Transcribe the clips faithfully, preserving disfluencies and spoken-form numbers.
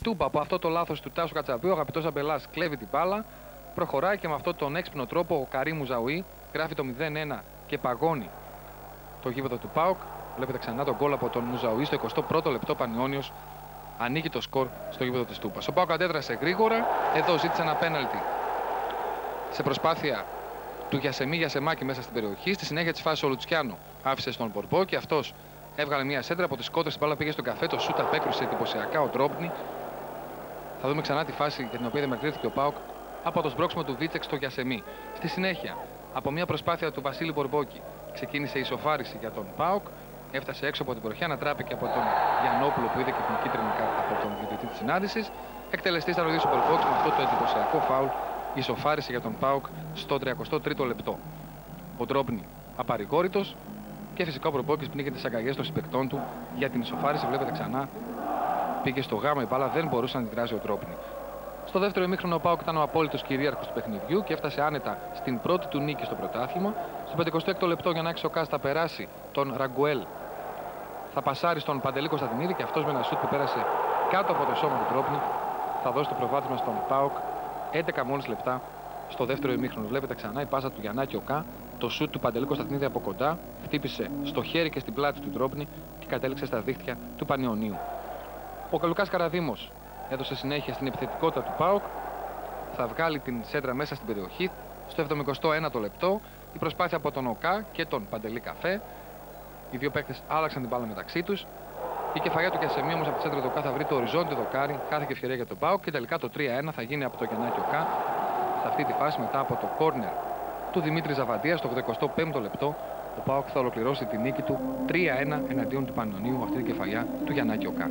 Στούπα, από αυτό το λάθος του Τάσου Κατσαπίου, ο αγαπητός Αμπελάς κλέβει την μπάλα, προχωράει και με αυτόν τον έξυπνο τρόπο ο Καρί Μουζαουί γράφει το μηδέν ένα και παγώνει το γήπεδο του ΠΑΟΚ. Βλέπετε ξανά τον γκολ από τον Μουζαουί στο εικοστό πρώτο λεπτό. Πανιώνιος ανοίγει το σκορ στο γήπεδο της Τούπας. Ο ΠΑΟΚ αντέδρασε γρήγορα. Εδώ ζήτησε ένα πέναλτι σε προσπάθεια του Γιασεμί Γιασεμάκη μέσα στην περιοχή. Στη συνέχεια της φάσης ο Λουτσιάνο άφησε στον Πορπό και αυτός έβγαλε μια σέντρα από τις κόντρες. Η μπάλα πήγε στον καφέ. Το σούτ απέκρουσε εντυπωσιακά ο Ντρόμπνι. Θα δούμε ξανά τη φάση για την οποία διαμαρτυρήθηκε ο ΠΑΟΚ από το σμπρώξιμο του Βίτσεξ στο Γιασεμί. Στη συνέχεια, από μια προσπάθεια του Βασίλη Μπορμπόκη, ξεκίνησε η ισοφάριση για τον ΠΑΟΚ. Έφτασε έξω από την προχιά, ανατράπηκε από τον Γιαννόπουλο που είδε και την κίτρινη κάρτα από τον διαιτητή της συνάντησης. Εκτελεστής θα ρωτήσει ο Μπορμπόκη με αυτό το εντυπωσιακό φάουλ. Ισοφάριση για τον ΠΑΟΚ στο τριακοστό τρίτο λεπτό. Ο Ντρόμπνι απαρηγόρητος και φυσικά ο Μπορμπόκης πνίγεται στις αγκαλιές των συμπαικτών του για την ισοφάριση. Βλέπετε ξανά πήγε στο γάμα η μπάλα, δεν μπορούσε να αντιδράσει ο Ντρόμπνι. Στο δεύτερο ημίχρονο ο ΠΑΟΚ ήταν ο απόλυτος κυρίαρχος του παιχνιδιού και έφτασε άνετα στην πρώτη του νίκη στο πρωτάθλημα. Στο πενηκοστό έκτο λεπτό για να ο Κάς θα περάσει τον Ραγκουέλ. Θα πασάρει στον Παντελή Κωνσταντινίδη και αυτός με ένα σουτ που πέρασε κάτω από το σώμα του Ντρόμπνι θα δώσει το προβάδισμα στον ΠΑΟΚ. έντεκα μόλις λεπτά στο δεύτερο ημίχρονο. Βλέπετε ξανά η πάσα του Γιαννάκη Οκά. Το σουτ του Παντελή Κωνσταντινίδη από κοντά χτύπησε στο χέρι και στην πλάτη του Ντρόμπνι και κατέληξε στα δίχτυα του Πανιωνίου. Ο Καλουκάς Καραδήμος έδωσε συνέχεια στην επιθετικότητα του ΠΑΟΚ. Θα βγάλει την σέντρα μέσα στην περιοχή. Στο εβδομηκοστό ένατο λεπτό η προσπάθεια από τον Οκά και τον Παντελή Καφέ. Οι δύο παίκτες άλλαξαν την μπάλα μεταξύ τους. Η κεφαλιά του Γιασεμί όμως από τη σέντρα του Οκά θα βρει το οριζόντιο δοκάρι. Κάθε ευκαιρία για τον ΠΑΟΚ και τελικά το τρία ένα θα γίνει από το Γιαννάκη Οκά. Σε αυτή τη φάση μετά από το κόρνερ του Δημήτρη Ζαβαντία στο ογδοηκοστό πέμπτο λεπτό ο ΠΑΟΚ θα ολοκληρώσει τη νίκη του τρία ένα εναντίον του Πανιωνίου με αυτή την κεφαλιά του Γιαννάκη Οκά.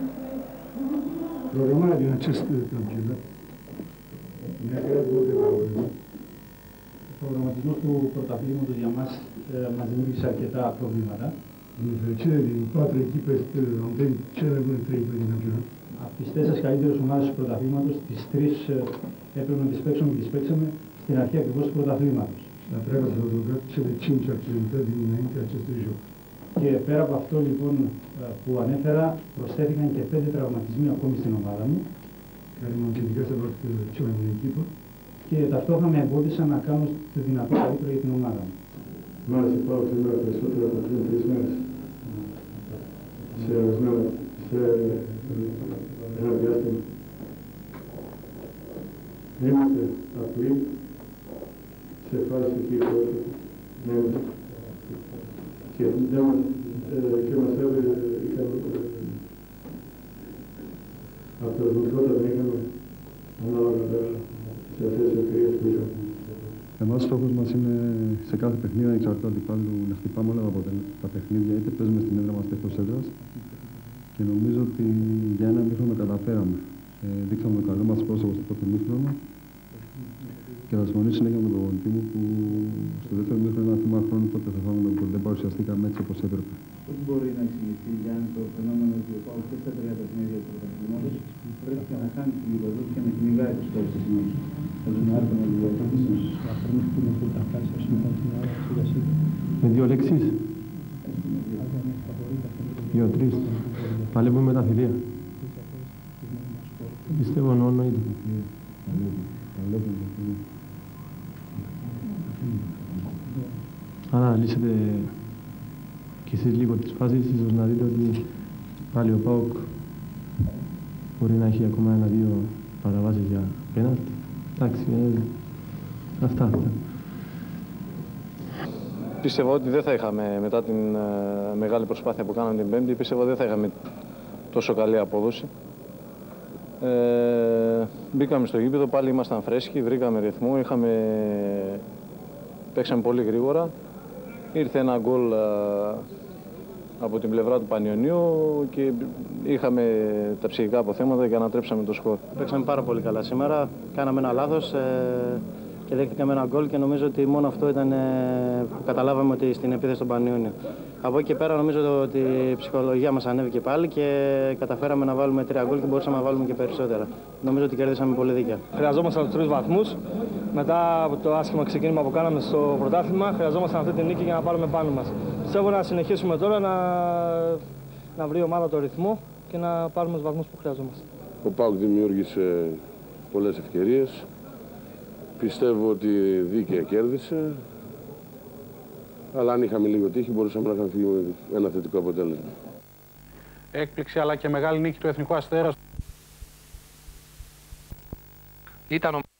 Programmare acest campionat ne-a creat multe probleme. Ο προγραμματισμός του πρωταθλήματος για μας ε, μας δημιούργησε αρκετά προβλήματα. Din nefericire, din patru echipe am venit cele bune trei echipe din campionat. Από τις tέσσερις καλύτερες ομάδες του πρωταθλήματος, τις τρεις ε, έπρεπε να τις παίξουμε και τις παίξαμε στην αρχή ακριβώς του πρωταθλήματος. La treabă s-au adăugat cele cinci accidentări dinainte acestui joc. Και πέρα από αυτό λοιπόν που ανέφερα, προσθέθηκαν και πέντε τραυματισμοί ακόμη στην ομάδα μου. Care m-au împiedicat să fac cea mai bună echipă. Και ταυτόχρονα με εμπόδισαν να κάνω το δυνατό καλύτερο για την ομάδα μου. Mare se fac să merg pe sută la puțin trei mers. Se răzmeau, se răzmeau. Nemate apoi se face echipă nemate. Che andiamo che ma serve che a prezentata nekako analoga da se se κρύες που είχαμε. Εμάς ο στόχος μας είναι σε κάθε παιχνίδι, ανεξαρτήτως αντιπάλου, να χτυπάμε όλα τα παιχνίδια, είτε παίζουμε στην έδρα μας είτε εκτός έδρας. Και νομίζω ότι για ένα μήχρονο καταφέραμε. Ε, δείξαμε το καλό μας πρόσωπο στο πρώτο μήχρονο. Και θα συμφωνήσω συνέχεια με τον προπονητή μου που στο δεύτερο μήχρονο ένα θύμα χρόνου τότε θα φάμε τον γκολ. Δεν παρουσιαστήκαμε έτσι όπως έπρεπε. Πώς μπορεί να εξηγηθεί για το φαινόμενο ότι ο ΠΑΟΚ και στα τρία παιχνίδια του πρωταθλήματος πρέπει να κάνει την γηπεδό και να κυνηγάει τους στόχους της συνέχεια. Με δύο λέξεις. Δύο-τρεις. Παλεύουμε με τα θηρία. Πιστεύω εννοείται. Αν αναλύσετε κι εσείς λίγο τις φάσεις, ίσως να δείτε ότι πάλι ο ΠΑΟΚ μπορεί να έχει ακόμα ένα-δύο παραβάσεις για πέναλτι. Εντάξει, αυτά, αυτά. Πίστευα ότι δεν θα είχαμε, μετά την uh, μεγάλη προσπάθεια που κάναμε την Πέμπτη, πίστευα ότι δεν θα είχαμε τόσο καλή απόδοση. Ε, μπήκαμε στο γήπεδο, πάλι ήμασταν φρέσκοι, βρήκαμε ρυθμό, είχαμε, παίξαμε πολύ γρήγορα. Ήρθε ένα γκολ uh, από την πλευρά του Πανιωνίου και είχαμε τα ψυχικά αποθέματα και ανατρέψαμε το σκορ. Παίξαμε πάρα πολύ καλά σήμερα, κάναμε ένα λάθος ε, και δέχτηκαμε ένα γκολ και νομίζω ότι μόνο αυτό ήταν ε, που καταλάβαμε ότι στην επίθεση των Πανιώνιο. Από εκεί και πέρα νομίζω ότι η ψυχολογία μας ανέβηκε πάλι και καταφέραμε να βάλουμε τρία γκολ και μπορούσαμε να βάλουμε και περισσότερα. Νομίζω ότι κερδίσαμε πολύ δίκαια. Χρειαζόμασταν τους τρεις βαθμούς. Μετά από το άσχημα ξεκίνημα που κάναμε στο πρωτάθλημα, χρειαζόμασταν αυτή τη νίκη για να πάρουμε πάνω μας. Πιστεύω να συνεχίσουμε τώρα να, να βρει η ομάδα το ρυθμό και να πάρουμε τους βαθμούς που χρειαζόμαστε. Ο ΠΑΟΚ δημιούργησε πολλές ευκαιρίες. Πιστεύω ότι δίκαια κέρδισε. Αλλά αν είχαμε λίγο τύχη μπορούσαμε να είχαμε φύγει με ένα θετικό αποτέλεσμα. Έκπληξη αλλά και μεγάλη νίκη του Εθνικού Αστέρα. Ήταν ο